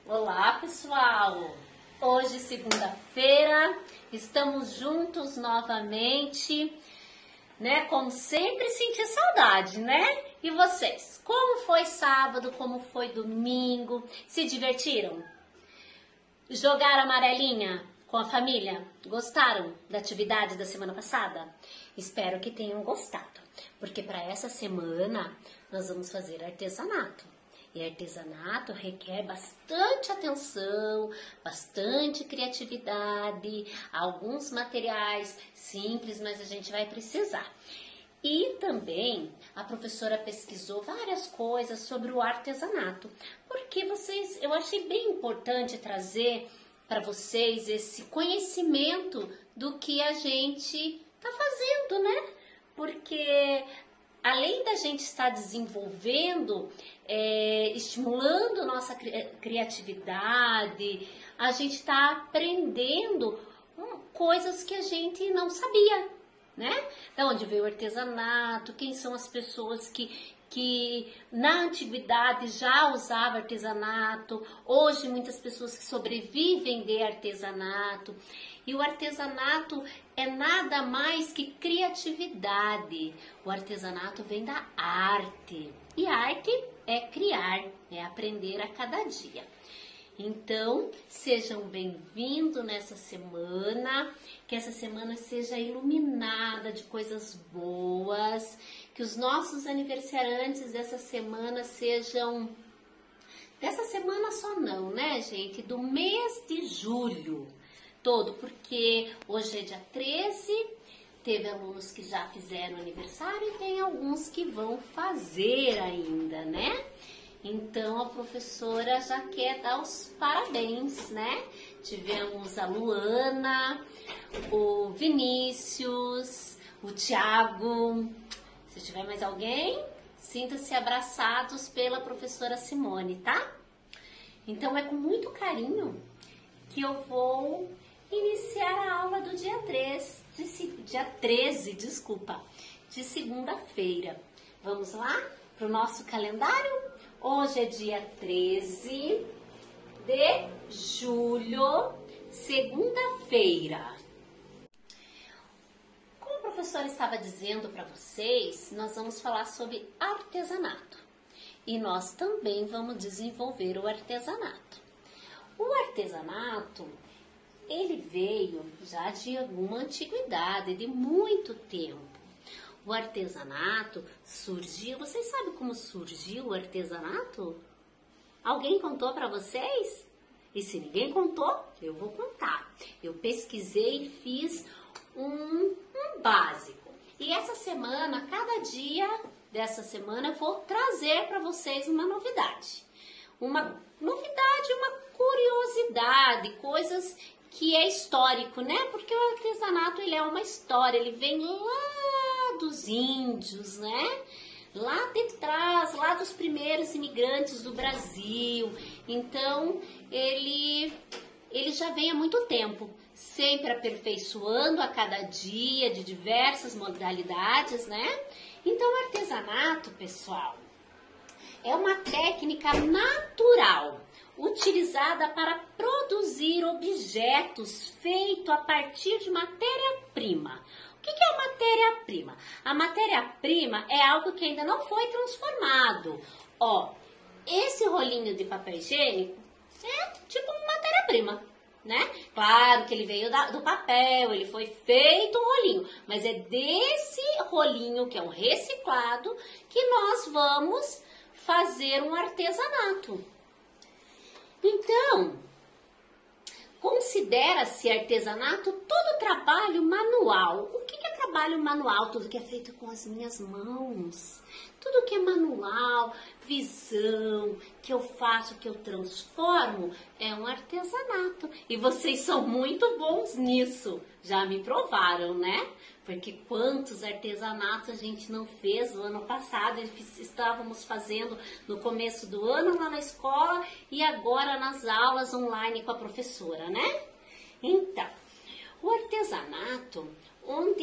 Olá, pessoal! Hoje, segunda-feira, estamos juntos novamente, né? Como sempre, senti saudade, né? E vocês? Como foi sábado? Como foi domingo? Se divertiram? Jogaram amarelinha com a família? Gostaram da atividade da semana passada? Espero que tenham gostado, porque para essa semana nós vamos fazer artesanato. E artesanato requer bastante atenção, bastante criatividade, alguns materiais simples, mas a gente vai precisar. E também a professora pesquisou várias coisas sobre o artesanato, porque eu achei bem importante trazer para vocês esse conhecimento do que a gente está fazendo, né? Porque além da gente estar desenvolvendo, estimulando nossa criatividade, a gente está aprendendo coisas que a gente não sabia, né? Da onde veio o artesanato, quem são as pessoas que na antiguidade já usavam artesanato, hoje muitas pessoas que sobrevivem de artesanato. E o artesanato é nada mais que criatividade. O artesanato vem da arte. E arte é criar, é aprender a cada dia. Então, sejam bem-vindos nessa semana, que essa semana seja iluminada de coisas boas, que os nossos aniversariantes dessa semana sejam, dessa semana só não, né, gente? Do mês de julho todo, porque hoje é dia 13, teve alunos que já fizeram aniversário e tem alguns que vão fazer ainda, né? Então, a professora já quer dar os parabéns, né? Tivemos a Luana, o Vinícius, o Thiago. Se tiver mais alguém, sinta-se abraçados pela professora Simone, tá? Então, é com muito carinho que eu vou iniciar a aula do dia 13, de segunda-feira. Vamos lá para o nosso calendário? Hoje é dia 13 de julho, segunda-feira. Como a professora estava dizendo para vocês, nós vamos falar sobre artesanato. E nós também vamos desenvolver o artesanato. O artesanato, ele veio já de alguma antiguidade, de muito tempo. O artesanato surgiu... Vocês sabem como surgiu o artesanato? Alguém contou para vocês? E se ninguém contou, eu vou contar. Eu pesquisei e fiz um básico. E essa semana, cada dia dessa semana, eu vou trazer para vocês uma novidade. Uma novidade, uma curiosidade, coisas que é histórico, né? Porque o artesanato, ele é uma história, ele vem lá dos índios, né? Lá de trás, lá dos primeiros imigrantes do Brasil. Então, ele já vem há muito tempo, sempre aperfeiçoando a cada dia, de diversas modalidades, né? Então, o artesanato, pessoal, é uma técnica natural, utilizada para produzir objetos feitos a partir de matéria-prima. O que é matéria-prima? A matéria-prima é algo que ainda não foi transformado. Ó, esse rolinho de papel higiênico é tipo uma matéria-prima, né? Claro que ele veio do papel, ele foi feito um rolinho, mas é desse rolinho, que é um reciclado, que nós vamos fazer um artesanato. Então, considera-se artesanato todo trabalho manual. O que é trabalho manual? Tudo que é feito com as minhas mãos. Tudo que é manual, visão, que eu faço, que eu transformo, é um artesanato. E vocês são muito bons nisso. Já me provaram, né? Porque quantos artesanatos a gente não fez no ano passado, estávamos fazendo no começo do ano lá na escola e agora nas aulas online com a professora, né? Então, o artesanato, onde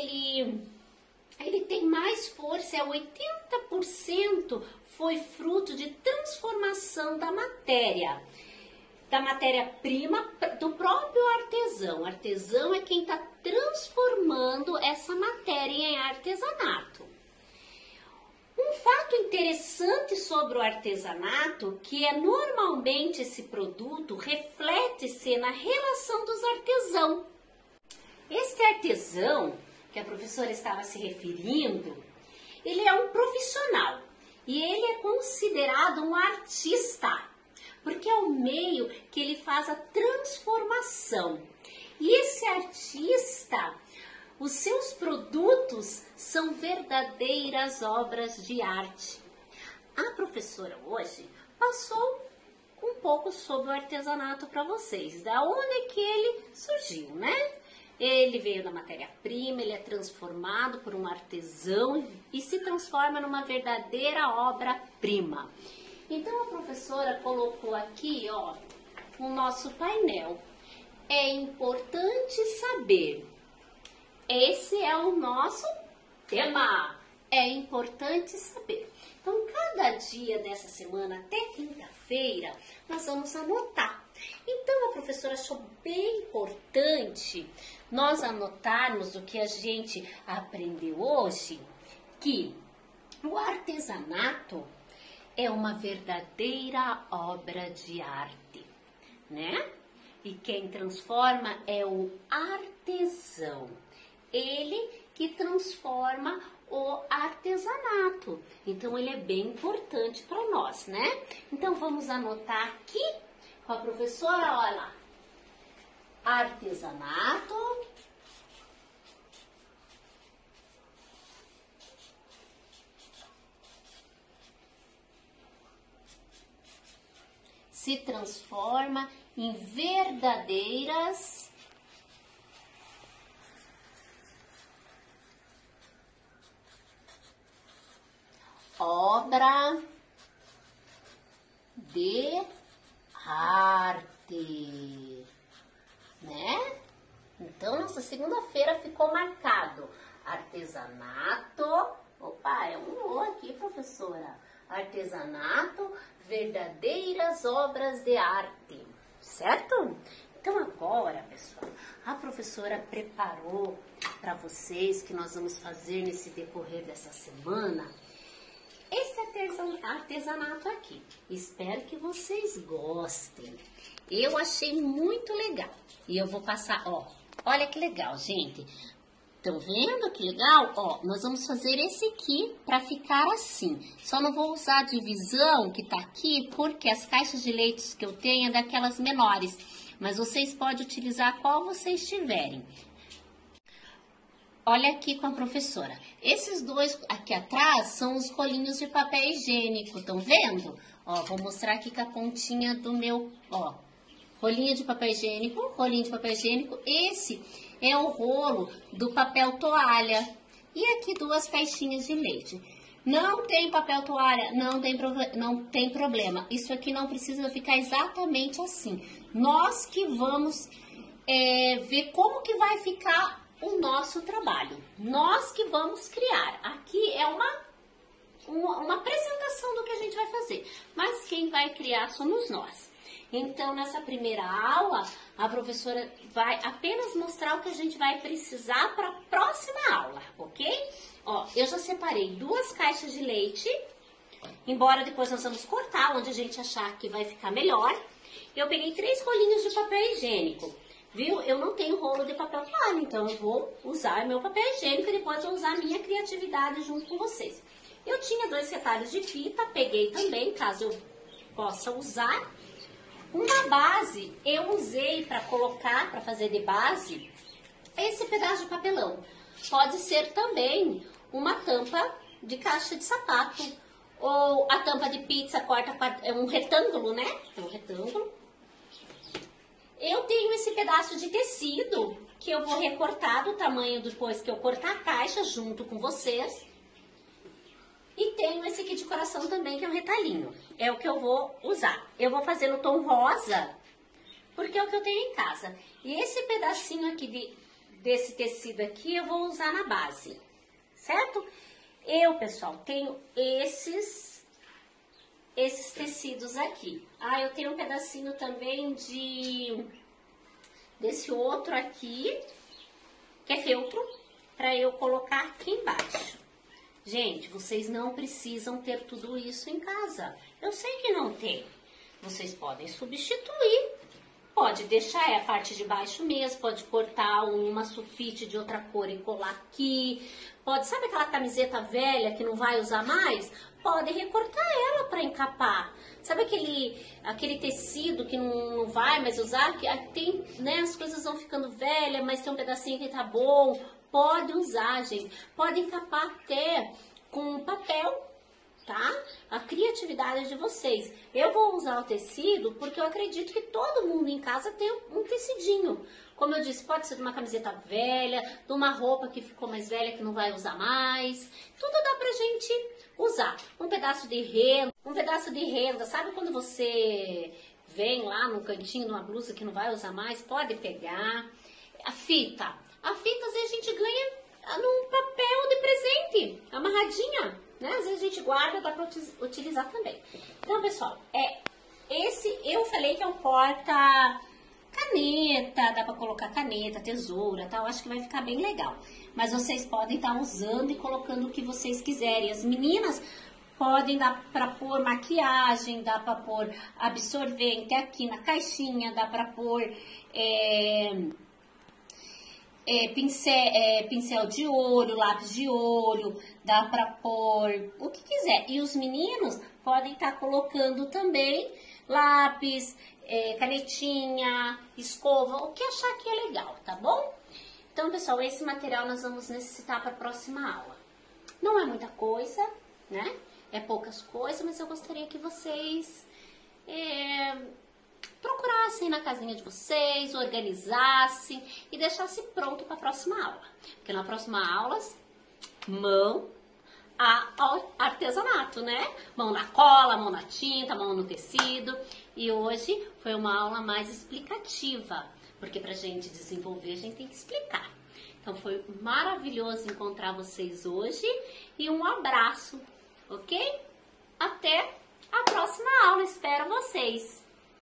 ele tem mais força, 80% foi fruto de transformação da matéria. da matéria-prima do próprio artesão. O artesão é quem está transformando essa matéria em artesanato. Um fato interessante sobre o artesanato, que é normalmente esse produto reflete-se na relação dos artesãos. Este artesão, que a professora estava se referindo, ele é um profissional e ele é considerado um artista, porque é o meio que ele faz a transformação. E esse artista, os seus produtos são verdadeiras obras de arte. A professora hoje passou um pouco sobre o artesanato para vocês, da onde que ele surgiu, né? Ele veio da matéria-prima, ele é transformado por um artesão e se transforma numa verdadeira obra-prima. Então a professora colocou aqui, ó, o nosso painel. É importante saber. Esse é o nosso tema. É importante saber. Então, cada dia dessa semana, até quinta-feira, nós vamos anotar. Então, a professora achou bem importante nós anotarmos o que a gente aprendeu hoje, que o artesanato é uma verdadeira obra de arte, né? E quem transforma é o artesão. Ele que transforma o artesanato. Então, ele é bem importante para nós, né? Então, vamos anotar aqui com a professora, olha lá. Artesanato. Se transforma em verdadeiras obra de arte, né? Então, nossa segunda-feira ficou marcado artesanato. Opa, é um O aqui, professora. Artesanato, verdadeiras obras de arte, certo? Então agora, pessoal, a professora preparou para vocês que nós vamos fazer nesse decorrer dessa semana esse artesanato aqui. Espero que vocês gostem. Eu achei muito legal. E eu vou passar, ó, olha que legal, gente. Estão vendo que legal? Ó, nós vamos fazer esse aqui para ficar assim. Só não vou usar a divisão que tá aqui, porque as caixas de leite que eu tenho é daquelas menores. Mas vocês podem utilizar qual vocês tiverem. Olha aqui com a professora. Esses dois aqui atrás são os rolinhos de papel higiênico, estão vendo? Ó, vou mostrar aqui com a pontinha do meu, ó, rolinho de papel higiênico, rolinho de papel higiênico. Esse é o rolo do papel toalha. E aqui duas caixinhas de leite. Não tem papel toalha, não tem problema. Isso aqui não precisa ficar exatamente assim. Nós que vamos ver como que vai ficar o nosso trabalho. Nós que vamos criar. Aqui é uma apresentação do que a gente vai fazer. Mas quem vai criar somos nós. Então, nessa primeira aula, a professora vai apenas mostrar o que a gente vai precisar para a próxima aula, ok? Ó, eu já separei duas caixas de leite, embora depois nós vamos cortar onde a gente achar que vai ficar melhor. Eu peguei 3 rolinhos de papel higiênico, viu? Eu não tenho rolo de papel toalha, então eu vou usar meu papel higiênico e depois vou usar a minha criatividade junto com vocês. Eu tinha 2 retalhos de fita, peguei também, caso eu possa usar. Uma base, eu usei para colocar, para fazer de base, esse pedaço de papelão. Pode ser também uma tampa de caixa de sapato, ou a tampa de pizza, é um retângulo, né? É um retângulo. Eu tenho esse pedaço de tecido, que eu vou recortar do tamanho depois que eu cortar a caixa, junto com vocês. E tenho esse aqui de coração também, que é um retalhinho. É o que eu vou usar. Eu vou fazer no tom rosa, porque é o que eu tenho em casa. E esse pedacinho aqui desse tecido aqui, eu vou usar na base, certo? Eu, pessoal, tenho esses esses tecidos aqui. Ah, eu tenho um pedacinho também desse outro aqui, que é feltro, para eu colocar aqui embaixo. Gente, vocês não precisam ter tudo isso em casa. Eu sei que não tem. Vocês podem substituir. Pode deixar a parte de baixo mesmo, pode cortar uma sulfite de outra cor e colar aqui. Pode, sabe aquela camiseta velha que não vai usar mais? Pode recortar ela para encapar. Sabe aquele tecido que não vai mais usar? Que tem, né, as coisas vão ficando velhas, mas tem um pedacinho que tá bom. Pode usar, gente. Pode encapar até com papel, tá? A criatividade de vocês. Eu vou usar o tecido porque eu acredito que todo mundo em casa tem um tecidinho. Como eu disse, pode ser de uma camiseta velha, de uma roupa que ficou mais velha, que não vai usar mais. Tudo dá pra gente usar. Um pedaço de renda, sabe quando você vem lá no cantinho de uma blusa que não vai usar mais? Pode pegar. A fita, às vezes a gente ganha num papel de presente, amarradinha, né? Às vezes a gente guarda, dá pra utilizar também. Então, pessoal, esse eu falei que é um porta caneta, dá pra colocar caneta, tesoura, tal, acho que vai ficar bem legal. Mas vocês podem estar usando e colocando o que vocês quiserem. As meninas podem dar pra pôr maquiagem, dá pra pôr absorvente aqui na caixinha, dá pra pôr pincel de olho, lápis de olho, dá pra pôr o que quiser. E os meninos podem estar colocando também lápis, canetinha, escova, o que achar que é legal, tá bom? Então, pessoal, esse material nós vamos necessitar para a próxima aula. Não é muita coisa, né? É poucas coisas, mas eu gostaria que vocês procurassem na casinha de vocês, organizassem e deixassem pronto para a próxima aula. Porque na próxima aula, mão ao artesanato, né? Mão na cola, mão na tinta, mão no tecido. E hoje foi uma aula mais explicativa, porque pra gente desenvolver a gente tem que explicar. Então foi maravilhoso encontrar vocês hoje e um abraço, ok? Até a próxima aula, espero vocês!